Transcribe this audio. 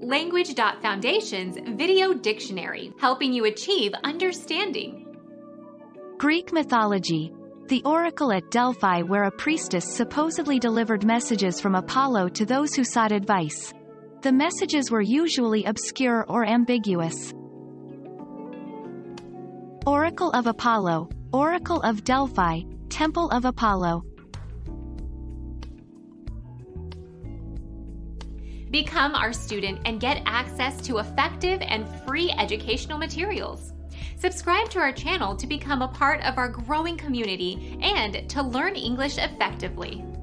Language.Foundation's Video Dictionary, helping you achieve understanding. Greek mythology. The oracle at Delphi, where a priestess supposedly delivered messages from Apollo to those who sought advice. The messages were usually obscure or ambiguous. Oracle of Apollo, Oracle of Delphi, Temple of Apollo. Become our student and get access to effective and free educational materials. Subscribe to our channel to become a part of our growing community and to learn English effectively.